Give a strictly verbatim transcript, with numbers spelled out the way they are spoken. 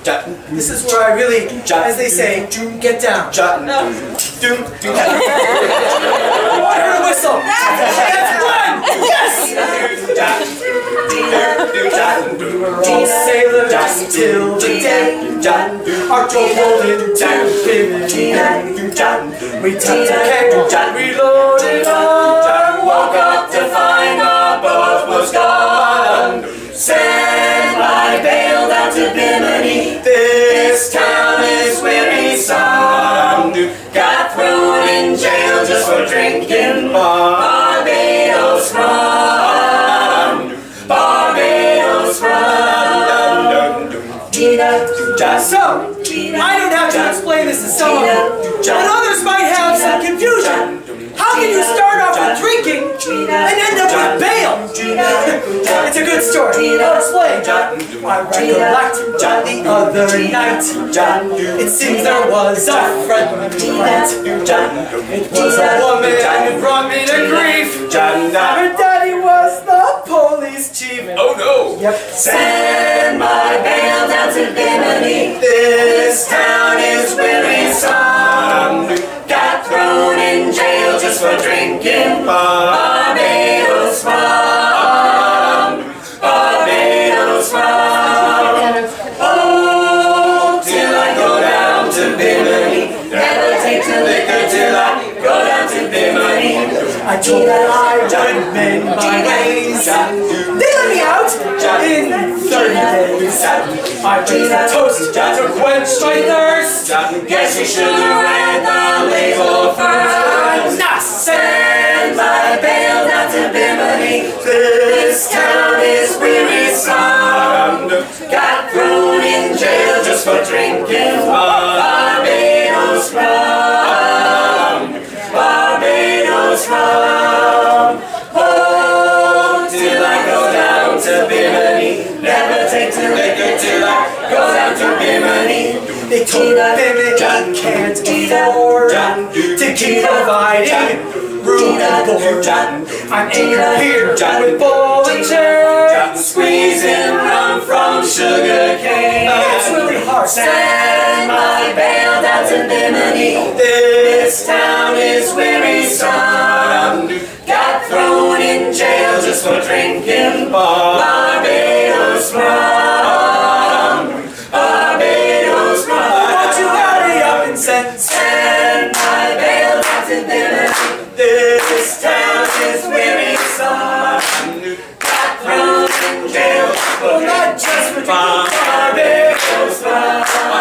This is where I really, as they say, get down. I heard a whistle. That's one! Yes! We were all sailors till the day our job rolled into Bimini. We tapped a keg, we loaded up, woke up to find our boat was gone. Send my bale down to Bimini. This town is wearisome. Got thrown in jail just for drinking Barbados rum. Barbados rum. So, I don't have to explain this to some of you, but others might have some confusion. How can you start off with drinking and end up with bail? It's a good story. I'll explain. I recollect the other night. It seems there was a friendly fight. It was a woman who brought me to grief. Her daddy was the police chief. Oh no! Yep. Send my bail down to Bimini. This Town is wearisome. Got thrown in jail just for drinking Barbados rum. Barbados rum. Oh, till I go down to Bimini. Never take the liquor till I go down to Bimini. I told them I would mend my ways. They let me out in thirty days. I raised a toast to quench my thirst. Guess you should have read the label first. Nah, Send my bail down to Bimini. This town is wearisome. Got thrown in jail just for drinking Barbados rum. Barbados rum. Oh, till I go down to Bimini. Never take the liquor till I go down to Bimini. They told Bimini can't afford to keep providing room and board. I'm anchored here with ball and chair, Squeezing rum from sugar cane. It's really hard. Send my bail down to Bimini. This town is wearisome. Got thrown in jail just for drinking Barbados rum. Barbados rum. Won't you hurry up and send? Send my bail down to Bimini. This town is wearisome. Got thrown in jail for Well, not just for Barbados rum.